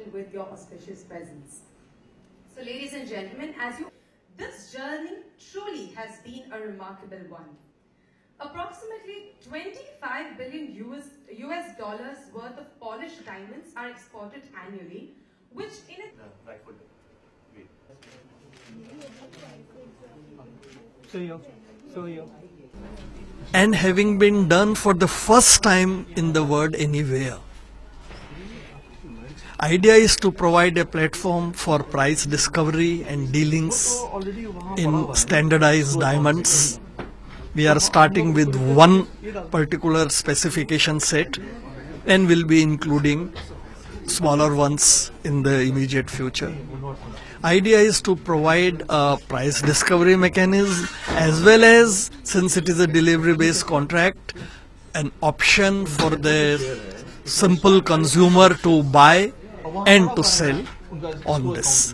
occasion with your auspicious presence. So ladies and gentlemen, this journey truly has been a remarkable one. Approximately 25 billion US dollars worth of polished diamonds are exported annually, which in it... And having been done for the first time in the world anywhere. Idea is to provide a platform for price discovery and dealings in standardized diamonds. We are starting with one particular specification set and will be including smaller ones in the immediate future. Idea is to provide a price discovery mechanism as well as, since it is a delivery based contract, an option for the simple consumer to buy and to sell on this.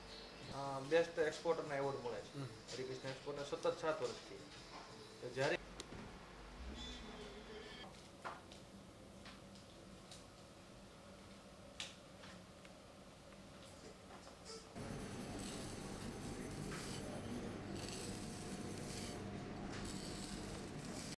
Best એક્સપોર્ટરનો award મળે છે Harikrishna exporter સતત 7 વર્ષથી.